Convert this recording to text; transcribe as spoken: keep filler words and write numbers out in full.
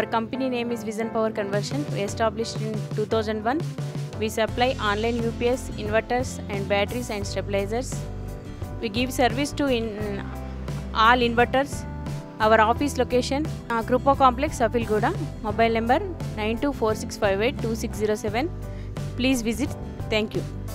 company name is Vision Power Conversion. We established in two thousand one. We supply online U P S, inverters and batteries and stabilizers. We give service to in all inverters. Our office location, uh, Krupa Complex, Safilguda. Mobile number nine two four six five eight two six zero seven. Please visit. Thank you.